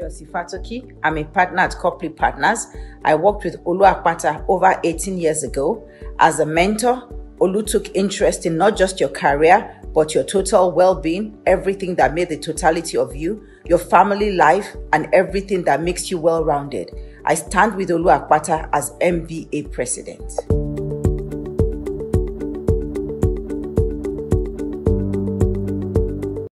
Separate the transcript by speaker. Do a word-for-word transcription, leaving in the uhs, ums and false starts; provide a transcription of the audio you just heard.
Speaker 1: Toyosi Fatoki. I'm a partner at Copley Partners. I worked with Olu Akpata over eighteen years ago. As a mentor, Olu took interest in not just your career, but your total well-being, everything that made the totality of you, your family life, and everything that makes you well-rounded. I stand with Olu Akpata as M V A President.